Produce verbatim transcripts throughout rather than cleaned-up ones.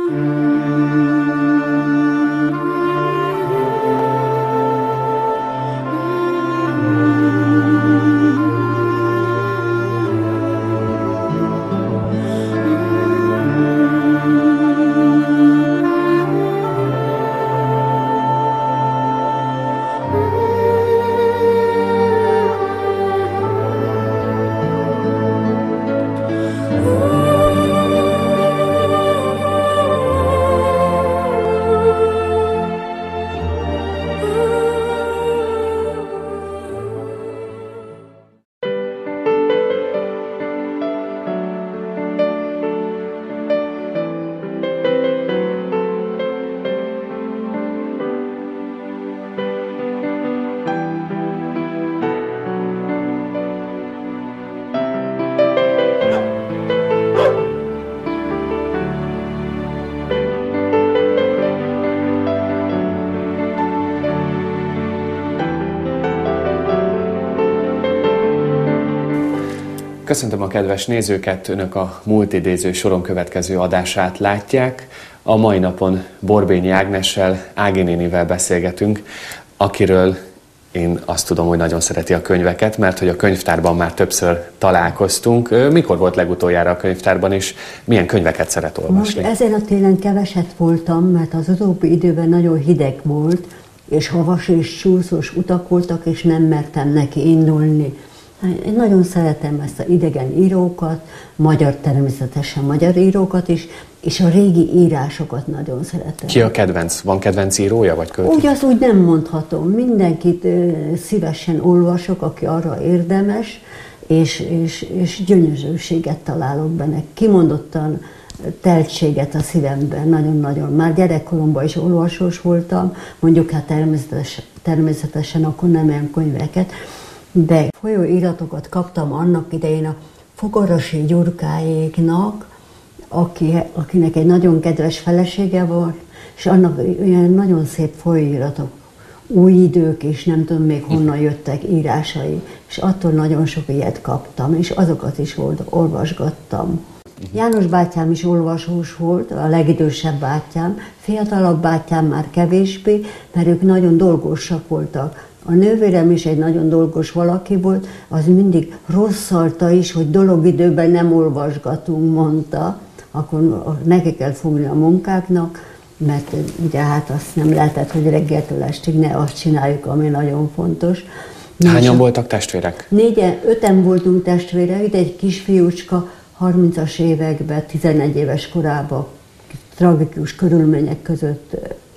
Köszöntöm a kedves nézőket, Önök a Múltidéző soron következő adását látják. A mai napon Borbényi Ágnessel, Ági nénivel beszélgetünk, akiről én azt tudom, hogy nagyon szereti a könyveket, mert hogy a könyvtárban már többször találkoztunk. Mikor volt legutoljára a könyvtárban, és milyen könyveket szeret olvasni? Most ezen a télen keveset voltam, mert az utóbbi időben nagyon hideg volt, és havas és csúszós utak voltak, és nem mertem neki indulni. Én nagyon szeretem ezt az idegen írókat, magyar természetesen magyar írókat is, és a régi írásokat nagyon szeretem. Ki a kedvenc? Van kedvenc írója vagy költő? Úgy az úgy nem mondhatom. Mindenkit szívesen olvasok, aki arra érdemes, és, és, és gyönyörűséget találok benne. Kimondottan teltséget a szívemben, nagyon-nagyon. Már gyerekkoromban is olvasós voltam, mondjuk hát természetesen, természetesen akkor nem olyan könyveket, de folyóiratokat kaptam annak idején a Fogarasi Gyurkáéknak, aki, akinek egy nagyon kedves felesége volt, és annak olyan nagyon szép folyóiratok, új idők, és nem tudom még honnan jöttek írásai, és attól nagyon sok ilyet kaptam, és azokat is volt, olvasgattam. János bátyám is olvasós volt, a legidősebb bátyám, fiatalabb bátyám már kevésbé, mert ők nagyon dolgosak voltak. A nővérem is egy nagyon dolgos valaki volt, az mindig rosszalta is, hogy dologidőben nem olvasgatunk, mondta. Akkor neki kell fogni a munkáknak, mert ugye hát azt nem lehetett, hogy reggeltől estig ne azt csináljuk, ami nagyon fontos. Hányan voltak testvérek? Négyen, öten voltunk testvérek, de egy kisfiúcska harmincas években, tizenegy éves korában tragikus körülmények között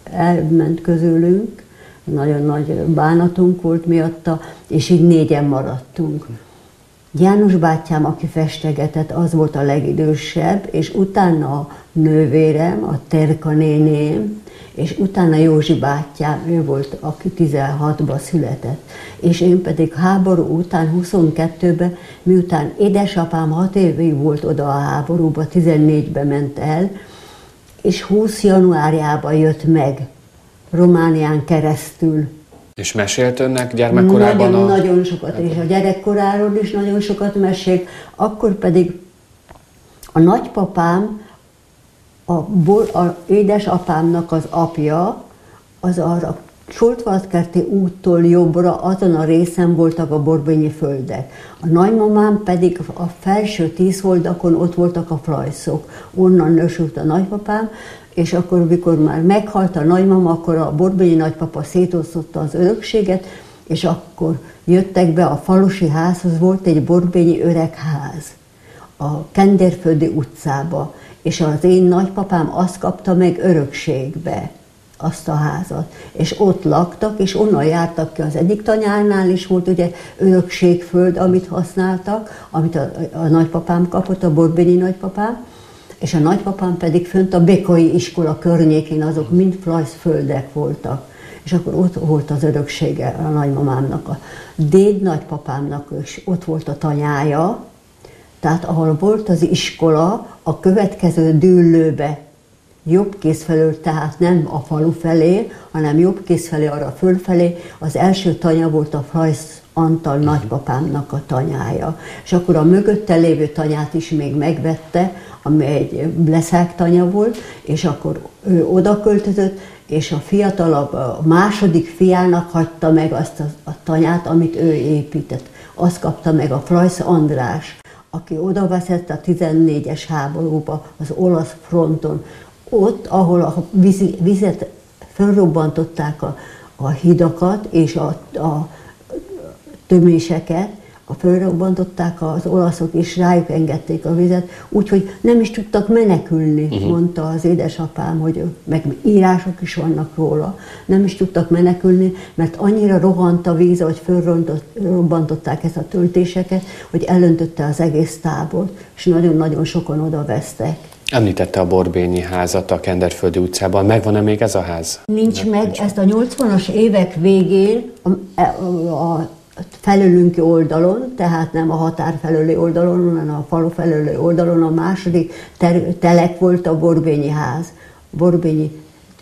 elment közülünk. Nagyon nagy bánatunk volt miatta, és így négyen maradtunk. János bátyám, aki festegetett, az volt a legidősebb, és utána a nővérem, a Terka néném, és utána Józsi bátyám, ő volt, aki tizenhatban született. És én pedig háború után, huszonkettőben, miután édesapám hat évig volt oda a háborúba, tizennégyben ment el, és húsz januárjában jött meg, Románián keresztül. És mesélt önnek gyermekkorában? Nagyon, a... nagyon sokat, és a gyerekkoráról is nagyon sokat mesélt. Akkor pedig a nagypapám, a, a édesapámnak az apja, az arra Soltvartkerti úttól jobbra, azon a részen voltak a borbényi földek. A nagymamám pedig a felső tíz oldakon ott voltak a flajszok. Onnan nősült a nagypapám, és akkor, mikor már meghalt a nagymama, akkor a borbényi nagypapa szétosztotta az örökséget, és akkor jöttek be a falusi házhoz, volt egy borbényi öregház a Kenderföldi utcába, és az én nagypapám azt kapta meg örökségbe, azt a házat. És ott laktak, és onnan jártak ki. Az egyik tanyánál is volt ugye örökségföld, amit használtak, amit a, a nagypapám kapott, a borbényi nagypapám, és a nagypapám pedig fönt a Békai iskola környékén, azok mind flajszföldek voltak. És akkor ott volt az öröksége a nagymamámnak. A déd nagypapámnak is ott volt a tanyája, tehát ahol volt az iskola, a következő dűlőbe jobb kéz felől, tehát nem a falu felé, hanem jobb kéz felé, arra fölfelé. Az első tanya volt a Frajsz Antal nagypapámnak a tanyája. És akkor a mögötte lévő tanyát is még megvette, ami egy bleszák tanya volt, és akkor ő oda költözött, és a fiatalabb, a második fiának hagyta meg azt a, a tanyát, amit ő épített. Azt kapta meg a Frajsz András, aki oda veszett a tizennégyes háborúba, az olasz fronton. Ott, ahol a vízi, vizet felrobbantották a, a hidakat és a, a töméseket, a fölrobbantották az olaszok, és rájuk engedték a vizet, úgyhogy nem is tudtak menekülni, uh-huh. mondta az édesapám, hogy meg írások is vannak róla, nem is tudtak menekülni, mert annyira rohant a víz, hogy fölrobbantották ezt a töltéseket, hogy elöntötte az egész tábort, és nagyon-nagyon sokan oda vesztek. Említette a Borbényi házat a Kenderföldi utcában. Megvan-e még ez a ház? Nincs meg, nincs. Ezt a nyolcvanas évek végén a, a, a felülünki oldalon, tehát nem a határ felőli oldalon, hanem a falu felőli oldalon a második ter- telek volt a Borbényi ház. Borbényi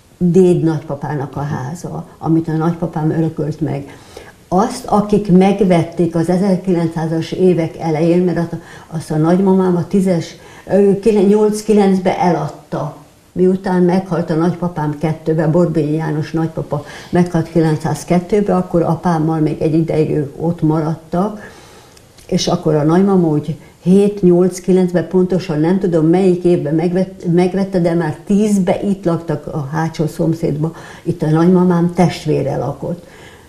déd nagypapának a háza, amit a nagypapám örökölt meg. Azt, akik megvették az ezerkilencszázas évek elején, mert azt a nagymamám a tízes, nyolc-kilencben eladta. Miután meghalt a nagypapám kettőben, Borbényi János nagypapa meghalt kilencszázkettőben, akkor apámmal még egy ideig ők ott maradtak, és akkor a nagymama úgy hét-nyolc-kilencben, pontosan nem tudom melyik évben megvette, megvette, de már tízben itt laktak a hátsó szomszédban, itt a nagymamám testvére lakott.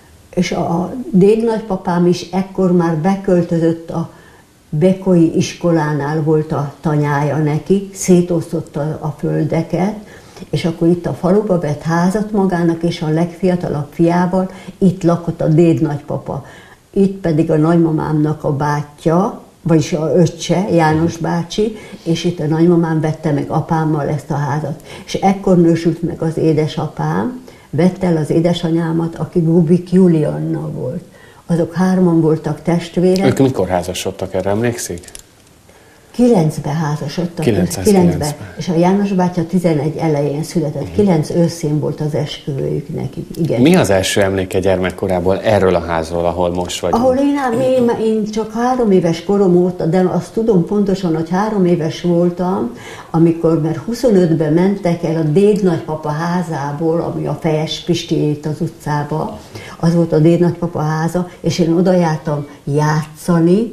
És a déd nagypapám is ekkor már beköltözött a Bekói iskolánál, volt a tanyája neki, szétosztotta a földeket, és akkor itt a faluba vett házat magának, és a legfiatalabb fiával itt lakott a déd nagypapa. Itt pedig a nagymamámnak a bátyja, vagyis a öccse, János bácsi, és itt a nagymamám vette meg apámmal ezt a házat. És ekkor nősült meg az édesapám, vette el az édesanyámat, aki Gubik Julianna volt. Azok hárman voltak testvérek. Ők mikor házasodtak, erre emlékszik? Kilencben házasodtak. Kilencben. És a János bátya tizenegy elején született. Uh-huh. Kilenc őszén volt az esküvőjük nekik. Igen. Mi az első emléke gyermekkorából erről a házról, ahol most vagyunk? Ahol én, én, én csak három éves korom óta, de azt tudom pontosan, hogy három éves voltam, amikor, mert huszonötben mentek el a déd nagypapa házából, ami a Fejes Pistiét az utcába, az volt a déd nagypapa háza, és én oda jártam játszani,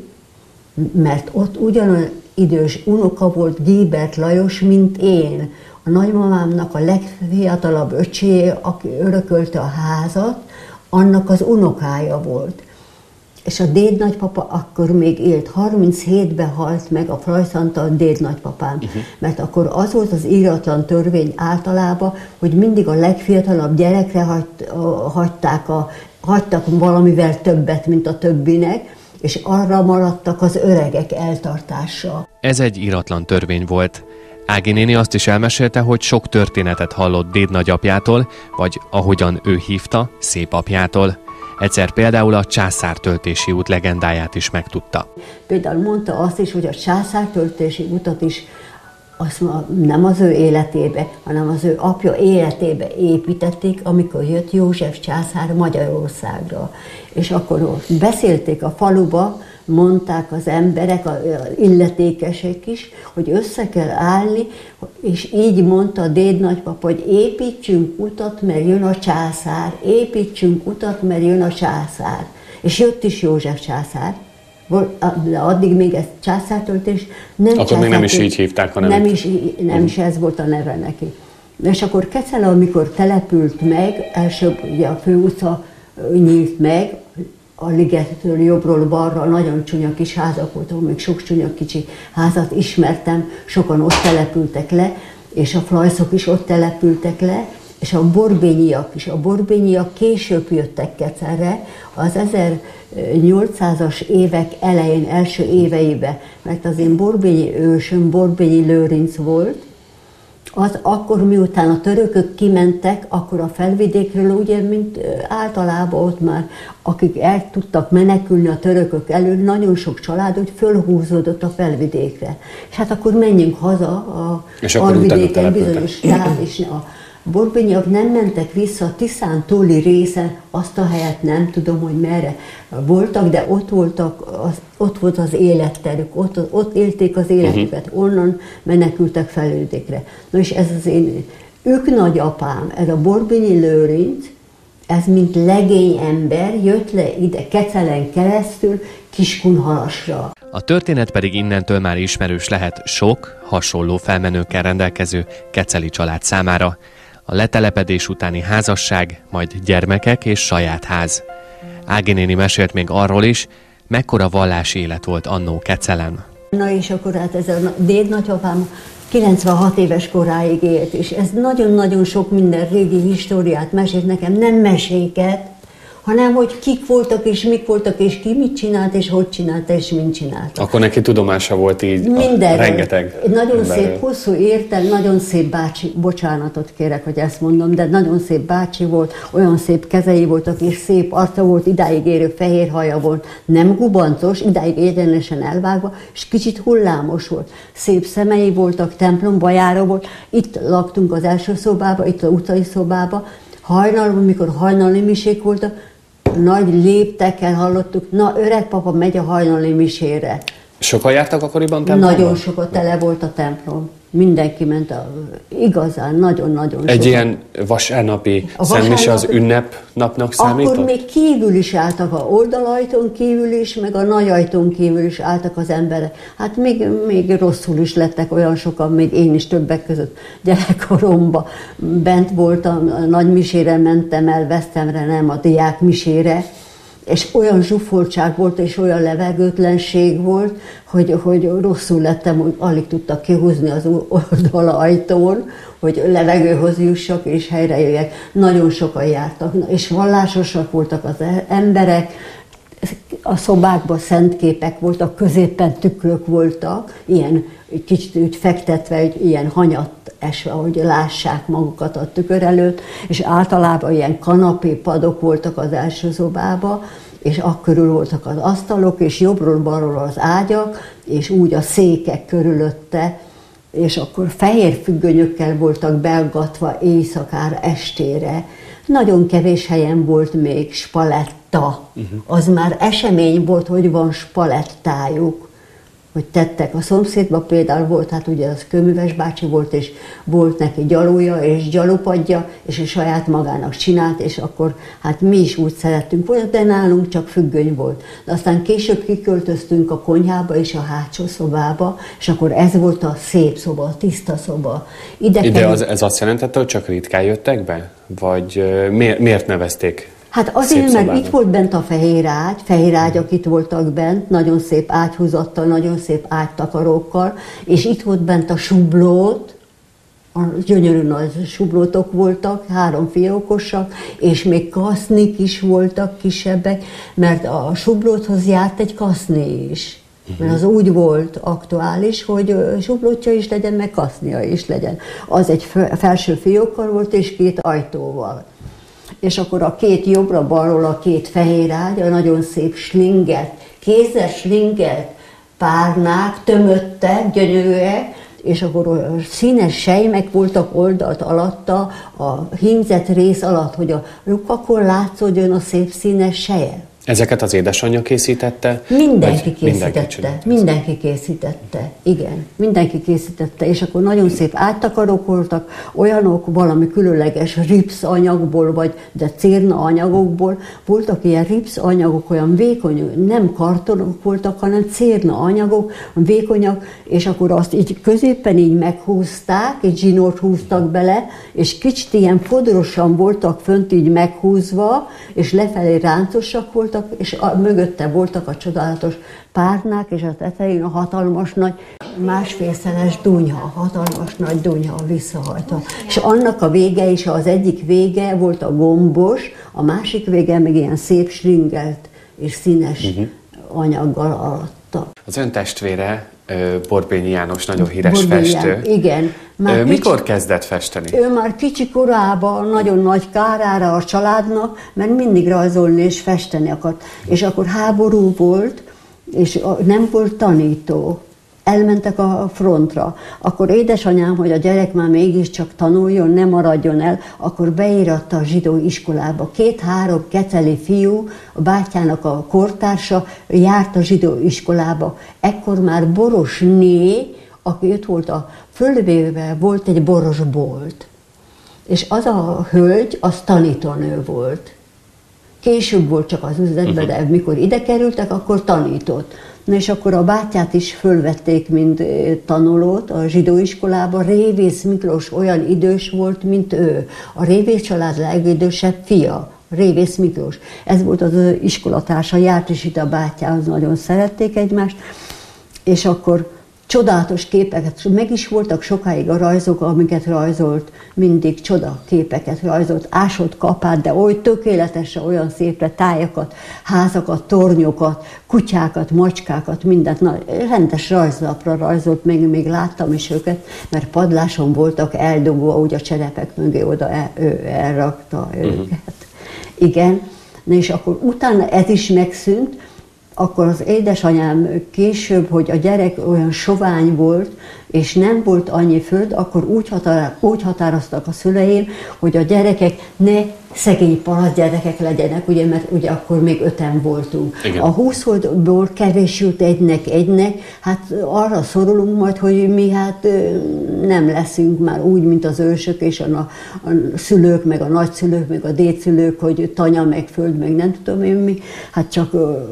mert ott ugyanolyan idős unoka volt Gébert Lajos, mint én. A nagymamámnak a legfiatalabb öcsé, aki örökölte a házat, annak az unokája volt. És a déd nagypapa akkor még élt, harminchétben halt meg a Frajsz Antal déd nagypapám. Uh-huh. Mert akkor az volt az íratlan törvény általában, hogy mindig a legfiatalabb gyerekre hagy, hagyták, a, hagytak valamivel többet, mint a többinek, és arra maradtak az öregek eltartása. Ez egy íratlan törvény volt. Ági néni azt is elmesélte, hogy sok történetet hallott déd nagyapjától, vagy ahogyan ő hívta, szépapjától. Egyszer például a császártöltési út legendáját is megtudta. Például mondta azt is, hogy a császártöltési utat is azt nem az ő életébe, hanem az ő apja életébe építették, amikor jött József császár Magyarországra. És akkor beszélték a faluba, mondták az emberek, az illetékesek is, hogy össze kell állni, és így mondta a déd nagypapa, hogy építsünk utat, mert jön a császár, építsünk utat, mert jön a császár. És jött is József császár. De addig még ez császártöltés nem Akkor császártöltés, még nem is így hívták, hanem nem is, nem is ez volt a neve neki. És akkor Kecele, amikor települt meg, első ugye a főutca nyílt meg, a ligettől jobbról balra nagyon csúnya kis házak voltak, még sok csúnya kicsi házat ismertem, sokan ott települtek le, és a Frajszok is ott települtek le, és a borbényiak is. A borbényiak később jöttek Kecelre, az ezernyolcszázas évek elején, első éveiben, mert az én borbényi ősöm Borbényi Lőrinc volt, az akkor, miután a törökök kimentek, akkor a felvidékről, ugye, mint általában ott már, akik el tudtak menekülni a törökök elől, nagyon sok család úgy fölhúzódott a felvidékre. És hát akkor menjünk haza a Alvidéken bizonyos tár, és a borbényiak nem mentek vissza a Tiszán túli részen, azt a helyet nem tudom, hogy merre voltak, de ott, voltak, az, ott volt az életterük, ott, ott élték az életüket, uh-huh. onnan menekültek felvidékre. Na és ez az én, ők nagyapám, ez a Borbényi Lőrinc, ez mint legény ember jött le ide Kecelen keresztül Kiskunhalasra. A történet pedig innentől már ismerős lehet sok, hasonló felmenőkkel rendelkező keceli család számára. A letelepedés utáni házasság, majd gyermekek és saját ház. Ági néni mesélt még arról is, mekkora vallási élet volt annó Kecelen. Na és akkor hát ez a dédnagyapám kilencvenhat éves koráig élt, és ez nagyon-nagyon sok minden régi históriát mesélt nekem, nem meséket, hanem hogy kik voltak, és mik voltak, és ki mit csinált, és hogy csinálta, és mint csinálta. Akkor neki tudomása volt így minden, rengeteg. Nagyon emberről. Szép, hosszú értel, nagyon szép bácsi, bocsánatot kérek, hogy ezt mondom, de nagyon szép bácsi volt, olyan szép kezei voltak, és szép arca volt, idáig érő fehér haja volt, nem gubancos, idáig egyenesen elvágva, és kicsit hullámos volt. Szép szemei voltak, templomba járó volt, itt laktunk az első szobába, itt az utcai szobába, hajnalban, mikor hajnali misék voltak, nagy léptekkel hallottuk, na öreg papa megy a hajnali misére. Sokan jártak akkoriban templomban? Nagyon sokat, tele volt a templom. Mindenki ment, a, igazán, nagyon-nagyon Egy sokat. Ilyen vasárnapi szentmise az ünnepnapnak számított? Akkor még kívül is álltak, a oldalajtón kívül is, meg a nagy ajtón kívül is álltak az emberek. Hát még, még rosszul is lettek olyan sokan, még én is többek között gyerekkoromban bent voltam, a nagy misére mentem el, Vesztemre, nem a diák misére, és olyan zsúfoltság volt, és olyan levegőtlenség volt, hogy, hogy rosszul lettem, hogy alig tudtak kihúzni az oldalajtón, hogy levegőhoz jussak, és helyre jöjjek. Nagyon sokan jártak, és vallásosak voltak az emberek, a szobákban szentképek voltak, középen tükrök voltak, ilyen kicsit úgy fektetve, hogy ilyen hanyat esve, hogy lássák magukat a tükör előtt, és általában ilyen kanapé padok voltak az első szobában, és akkörül voltak az asztalok, és jobbról-balról az ágyak, és úgy a székek körülötte, és akkor fehér függönyökkel voltak belgatva éjszakára, estére. Nagyon kevés helyen volt még spaletta. Uh-huh. Az már esemény volt, hogy van spalettájuk, hogy tettek. A szomszédban például volt, hát ugye az Kőműves bácsi volt, és volt neki gyalója és gyalupadja, és ő saját magának csinált, és akkor hát mi is úgy szerettünk volna, de nálunk csak függöny volt. De aztán később kiköltöztünk a konyhába és a hátsó szobába, és akkor ez volt a szép szoba, a tiszta szoba. Ide, Ide az, ez azt jelentette, hogy csak ritkán jöttek be? Vagy miért, miért nevezték? Hát azért, mert itt volt bent a fehér ágy, fehér ágyak itt voltak bent, nagyon szép ágyhúzattal, nagyon szép ágytakarókkal, és itt volt bent a sublót, a gyönyörű nagy sublótok voltak, három fiókosak, és még kasznik is voltak kisebbek, mert a sublóthoz járt egy kaszni is. Mert az úgy volt aktuális, hogy sublótja is legyen, meg kasznia is legyen. Az egy felső fiókkal volt, és két ajtóval. És akkor a két jobbra-balról a két fehér ágy, a nagyon szép slingert, kézzel slingert párnák, tömöttek, gyönyörűek, és akkor színes sejmek voltak oldalt alatta, a hímzett rész alatt, hogy a lyukakon látszódjon a szép színes seje. Ezeket az édesanyja készítette? Mindenki készítette, mindenki, mindenki készítette, igen, mindenki készítette, és akkor nagyon szép áttakarók voltak, olyanok valami különleges ripsz anyagból, vagy de cérna anyagokból, voltak ilyen ripsz anyagok, olyan vékony, nem kartonok voltak, hanem cérna anyagok, vékonyak, és akkor azt így középen így meghúzták, egy zsinort húztak bele, és kicsit ilyen fodrosan voltak fönt így meghúzva, és lefelé ráncosak voltak, és a, mögötte voltak a csodálatos párnák, és a tetején a hatalmas nagy, másfélszeles dunyha, hatalmas nagy dunyha visszahajtva. És annak a vége is, az egyik vége volt a gombos, a másik vége meg ilyen szép slingelt és színes uh-huh. anyaggal alatta. Az ön testvére, Borbényi János, nagyon híres Borbényi festő. János, igen. Már Mikor kicsi, kezdett festeni? Ő már kicsi korában nagyon nagy kárára a családnak, mert mindig rajzolni és festeni akart. És akkor háború volt, és nem volt tanító. Elmentek a frontra. Akkor édesanyám, hogy a gyerek már mégiscsak tanuljon, ne maradjon el, akkor beíratta a zsidó iskolába. Két-három keceli fiú, a bátyjának a kortársa járt a zsidó iskolába. Ekkor már Borosné, aki ott volt a földvével, volt egy borosbolt. És az a hölgy, az tanítónő volt. Később volt csak az üzletben, de mikor ide kerültek, akkor tanított. Na és akkor a bátyát is fölvették, mint tanulót a zsidóiskolában. Révész Miklós olyan idős volt, mint ő. A Révész család legidősebb fia, Révész Miklós. Ez volt az iskolatársa, járt is itt a bátyához, nagyon szerették egymást. És akkor csodálatos képeket, meg is voltak sokáig a rajzok, amiket rajzolt, mindig csoda képeket rajzolt, ásott kapát, de oly tökéletesen, olyan szépre tájakat, házakat, tornyokat, kutyákat, macskákat, mindent, na, rendes rajzlapra rajzolt, még, még láttam is őket, mert padláson voltak eldugva, úgy a cserepek mögé oda el, ő elrakta őket. Uh-huh. Igen, na és akkor utána ez is megszűnt. Akkor az édesanyám később, hogy a gyerek olyan sovány volt, és nem volt annyi föld, akkor úgy, határ, úgy határoztak a szüleim, hogy a gyerekek ne szegény paraszt gyerekek legyenek, ugye, mert ugye akkor még öten voltunk. Igen. A húszból kevés jut egynek egynek, hát arra szorulunk majd, hogy mi hát nem leszünk már úgy, mint az ősök és a, a szülők, meg a nagyszülők, meg a dédszülők, hogy tanya, meg föld, meg nem tudom én mi. Hát csak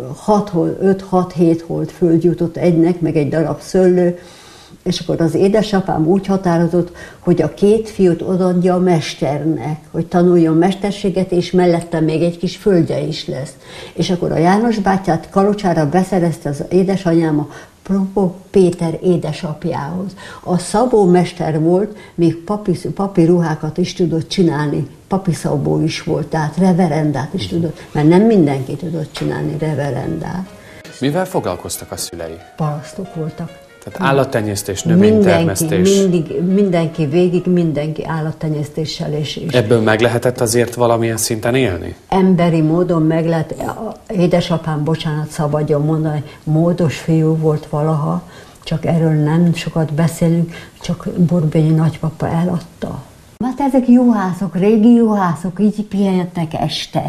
öt-hat-hét holt föld jutott egynek, meg egy darab szőlő. És akkor az édesapám úgy határozott, hogy a két fiút odaadja a mesternek, hogy tanuljon mesterséget, és mellette még egy kis földje is lesz. És akkor a János bátyát Kalocsára beszerezte az édesanyám a Propó Péter édesapjához. A szabómester volt, még papi, papi ruhákat is tudott csinálni, papiszabó is volt, tehát reverendát is tudott, mert nem mindenki tudott csinálni reverendát. Mivel foglalkoztak a szülei? Parasztok voltak. Tehát állattenyésztés, növénytermesztés. Mindenki, mindig, mindenki végig, mindenki állattenyésztéssel és, és... Ebből meg lehetett azért valamilyen szinten élni? Emberi módon meg lehet, édesapám, bocsánat, szabadjon mondani, módos fiú volt valaha, csak erről nem sokat beszélünk, csak Borbényi nagypapa eladta. Hát ezek juhászok, régi juhászok, így pihenhetnek este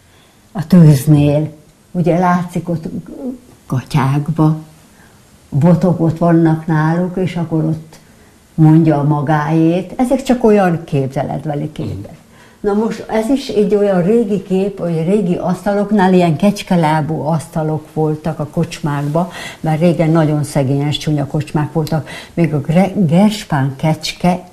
a tűznél. Ugye látszik ott gatyákba. Botok ott vannak náluk, és akkor ott mondja a magáét. Ezek csak olyan képzeletbeli képek. Na most ez is egy olyan régi kép, hogy régi asztaloknál ilyen kecskelábú asztalok voltak a kocsmákban, mert régen nagyon szegényes, csúnya kocsmák voltak. Még a Gerspán kecske,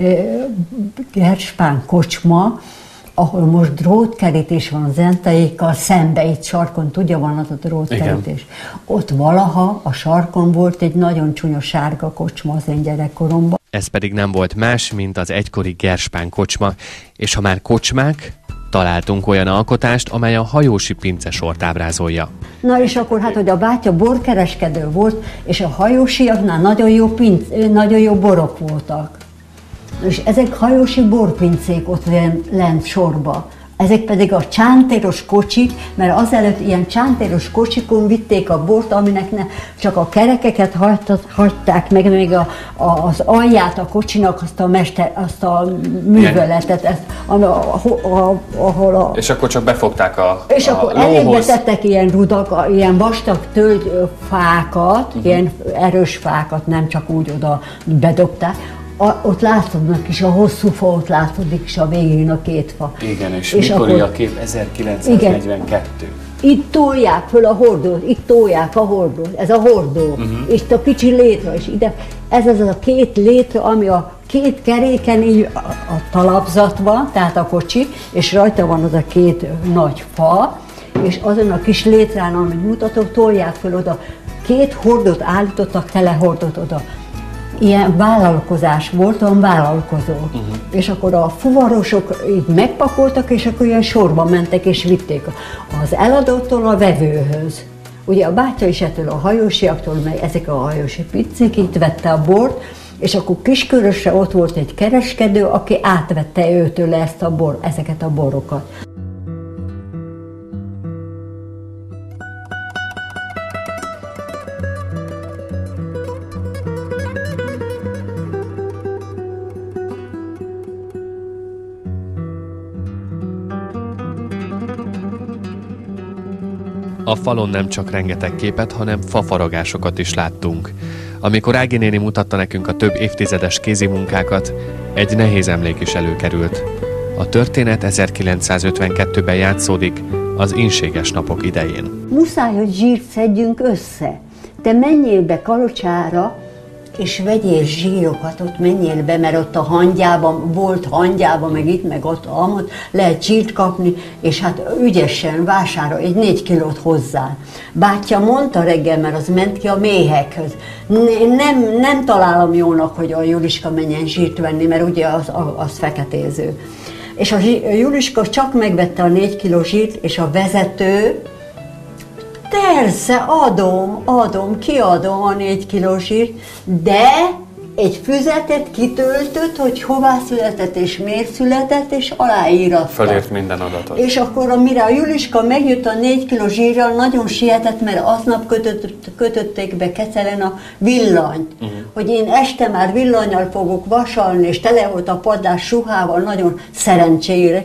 Gerspán kocsma, ahol most drótkerítés van Zenteékkal, szembe itt sarkon, tudja, van az a drótkerítés. Ott valaha a sarkon volt egy nagyon csúnya sárga kocsma az én gyerekkoromban. Ez pedig nem volt más, mint az egykori Gerspán kocsma, és ha már kocsmák, találtunk olyan alkotást, amely a hajósi pincesort ábrázolja. Na és akkor hát, hogy a bátya borkereskedő volt, és a hajósiaknál nagyon jó, pinc, nagyon jó borok voltak. És ezek hajósi borpincék ott lent sorba. Ezek pedig a csántéros kocsik, mert azelőtt ilyen csántéros kocsikon vitték a bort, aminek ne, csak a kerekeket hagyták meg, még a, a, az alját a kocsinak, azt a, mester, azt a műveletet, ezt, a, a, a, ahol a... És akkor csak befogták a És a akkor elébe tettek ilyen rudak, ilyen vastag tölgyfákat, uh-huh. ilyen erős fákat, nem csak úgy oda bedobták. A, ott látszódnak is, a hosszú fa ott látszódik is a végén a két fa. Igen, és, és mikor akkor, a kép ezerkilencszáznegyvenkettő. Igen, itt tolják föl a hordót, itt tolják a hordót, ez a hordó, uh-huh. Itt a kicsi létra is ide. Ez az a két létra, ami a két keréken így a, a talapzat van, tehát a kocsi, és rajta van az a két nagy fa, és azon a kis létrán, amit mutatok, tolják föl oda. Két hordót állítottak, tele hordót oda. Ilyen vállalkozás volt, olyan vállalkozó. Uh-huh. És akkor a fuvarosok így megpakoltak, és akkor ilyen sorban mentek és vitték az eladótól a vevőhöz. Ugye a bátya is ettől a hajósiaktól, meg ezek a hajósi pincék, itt vette a bort, És akkor Kiskörösre ott volt egy kereskedő, aki átvette őtől ezt a bor, ezeket a borokat. A falon nem csak rengeteg képet, hanem fafaragásokat is láttunk. Amikor Ági néni mutatta nekünk a több évtizedes kézimunkákat, egy nehéz emlék is előkerült. A történet ezerkilencszázötvenkettőben játszódik, az ínséges napok idején. Muszáj, hogy zsírt szedjünk össze. Te menjél be Kalocsára, és vegyél zsírokat, ott menjél be, mert ott a hangyában, volt hangyában, meg itt, meg ott, amott, lehet zsírt kapni, és hát ügyesen vásárol egy négy kilót hozzá. Bátyja mondta reggel, mert az ment ki a méhekhez. Nem, nem találom jónak, hogy a Juliska menjen zsírt venni, mert ugye az, az feketéző. És a Juliska csak megvette a négy kiló zsírt, és a vezető, persze, adom, adom, kiadom a négy kiló zsírt, de egy füzetet kitöltött, hogy hová született és miért született, és aláíratta. Fölírt minden adatot. És akkor, amire a Juliska megjött a négy kiló zsírral, nagyon sietett, mert aznap kötött, kötötték be Kecelen a villanyt. Uh-huh. Hogy én este már villannyal fogok vasalni, és tele volt a padlás ruhával, nagyon szerencsére,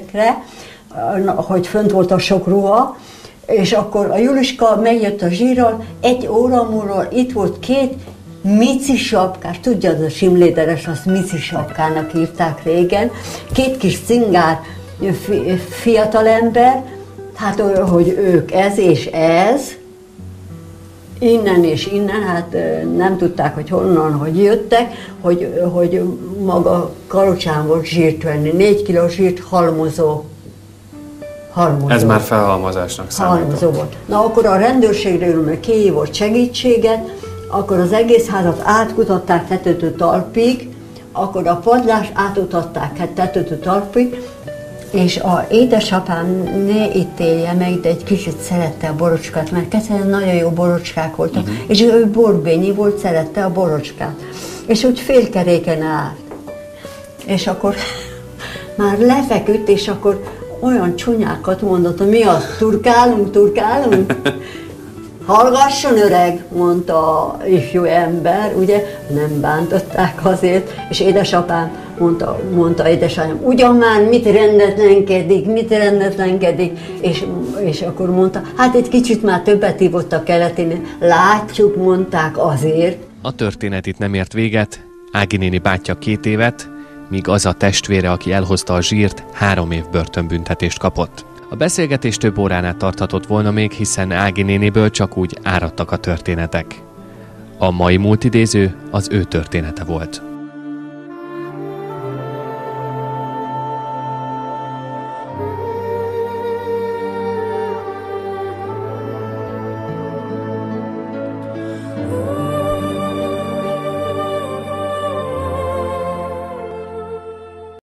hogy fönt volt a sok ruha. És akkor a Juliska megjött a zsírral, egy óra múlva itt volt két mici sapkás, tudja, az a simléderes, azt mici sapkának írták régen, két kis cingár fi, fiatalember, hát hogy ők ez és ez, innen és innen, hát nem tudták, hogy honnan, hogy jöttek, hogy, hogy maga Kalocsán volt zsírt venni, négy kiló zsírt halmozó. Halmozó. Ez már felhalmozásnak számított. Volt. Na akkor a rendőrségről kihívott segítséget, akkor az egész házat átkutatták tetőtől talpig, akkor a padlást átutatták tetőtől talpig, és a édesapám ne itt élje meg, de egy kicsit szerette a borocskát, mert Kecelen nagyon jó borocskák voltak, uh-huh. és ő borbényi volt, szerette a borocskát. És úgy félkeréken állt. És akkor már lefeküdt, és akkor olyan csonyákat mondott, hogy mi az, turkálunk, turkálunk? Hallgasson öreg, mondta a ifjú ember, ugye, nem bántották azért, és édesapám mondta, mondta édesanyám, ugyan már mit rendetlenkedik, mit rendetlenkedik, és, és akkor mondta, hát egy kicsit már többet ívott a keleténél, látjuk, mondták azért. A történet itt nem ért véget, Ági néni bátyja két évet, míg az a testvére, aki elhozta a zsírt, három év börtönbüntetést kapott. A beszélgetés több órán át tarthatott volna még, hiszen Ági néniből csak úgy áradtak a történetek. A mai múltidéző az ő története volt.